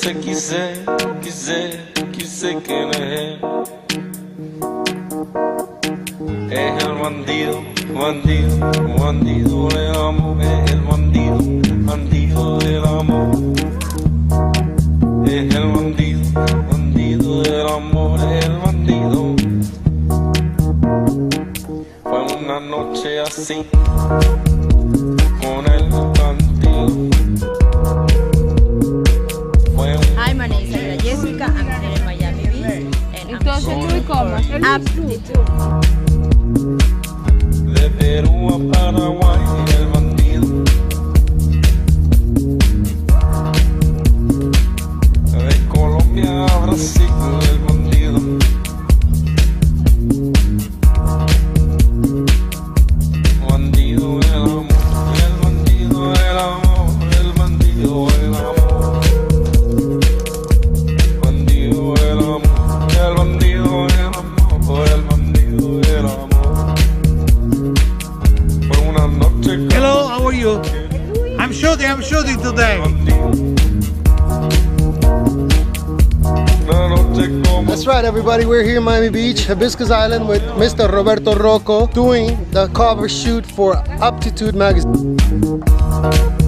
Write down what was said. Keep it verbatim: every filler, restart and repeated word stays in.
noche quise, quise, quise quién es él. Es el bandido, bandido, bandido del amor. Es el bandido, bandido del amor. Es el bandido, bandido del amor. Es el bandido. Fue una noche así con el bandido. Hi, my name is Aida Yespica. I'm here in Miami Beach, and I'm Entonces, ¿cómo? Aptitude. De Perú a Paraguay, el bandido. De Colombia a Brasil, el bandido. Bandido del amor, el bandido del amor, el bandido del amor. Bandido del amor, el bandido del amor, el bandido del amor. Hello, how are you? I'm shooting, I'm shooting today. That's right, everybody. We're here in Miami Beach, Hibiscus Island, with Mister Roberto Rocco doing the cover shoot for Aptitude Magazine.